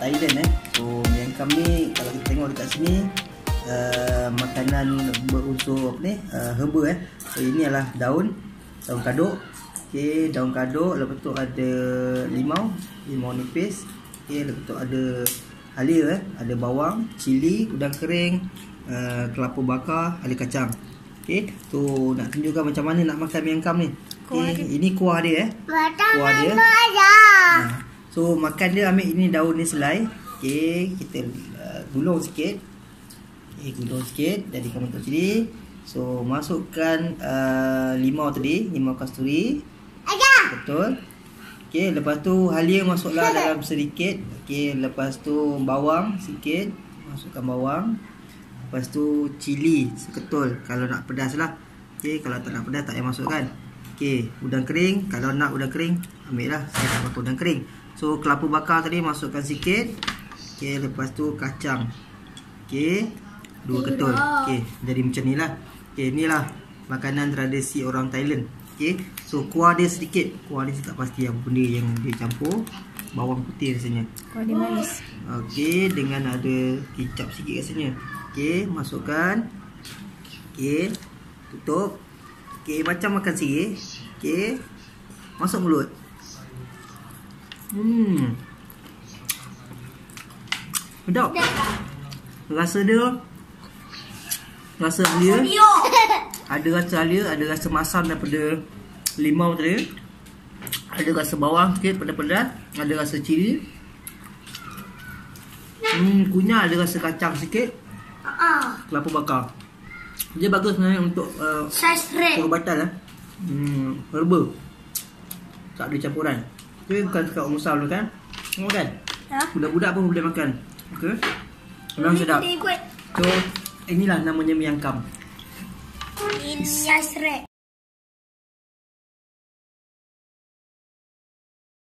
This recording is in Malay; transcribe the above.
Thailand So miangkam ni kalau kita tengok dekat sini makanan berunsur apa ni herba So ini adalah daun kaduk. Okey, daun kaduk, lepas tu ada limau nipis. Okey, lepas tu ada halia ada bawang, cili, udang kering, kelapa bakar, ada kacang. Okey, tu nak tunjukkan macam mana nak makan miangkam ni. Okey, ini kuah dia kuah dia. So makan dia ambil ini daun ni selai. Okey, kita gulung sikit. Gulung sikit jadikan bentuk cili. So masukkan limau tadi, limau kasturi. Betul. Okey, lepas tu halia masuklah dalam sedikit. Okey, lepas tu bawang sikit, masukkan bawang. Lepas tu cili seketul kalau nak pedas lah. Okey, kalau tak nak pedas tak payah masukkan. Okey, udang kering, kalau nak udang kering ambil lah, saya tak pakai udang kering. So kelapa bakar tadi masukkan sikit. Okey, lepas tu kacang. Okey, 2 ketul. Okey, jadi macam ni lah. Okey, inilah makanan tradisi orang Thailand. Okey, so kuah dia sedikit. Kuah dia saya tak pasti apa benda yang dia campur. Bawang putih rasanya. Kuah dia manis. Okey, dengan ada kicap sikit rasanya. Okey, masukkan. Okey, tutup. Okey, macam makan sirih. Okey, masuk mulut. Sedap. Rasa dia rasa halia. Ada rasa halia, ada rasa masam daripada limau tadi. Ada rasa bawang sikit pedas-pedas, ada rasa cili. Kunyah ada rasa kacang sikit. Kelapa bakar. Dia bagus sebenarnya untuk perubatan herba. Tak ada campuran. Tapi bukan dekat orang besar dulu kan. Tengok kan? Budak-budak pun boleh makan. Okey. Memang sedap. So inilah namanya miangkam. Ini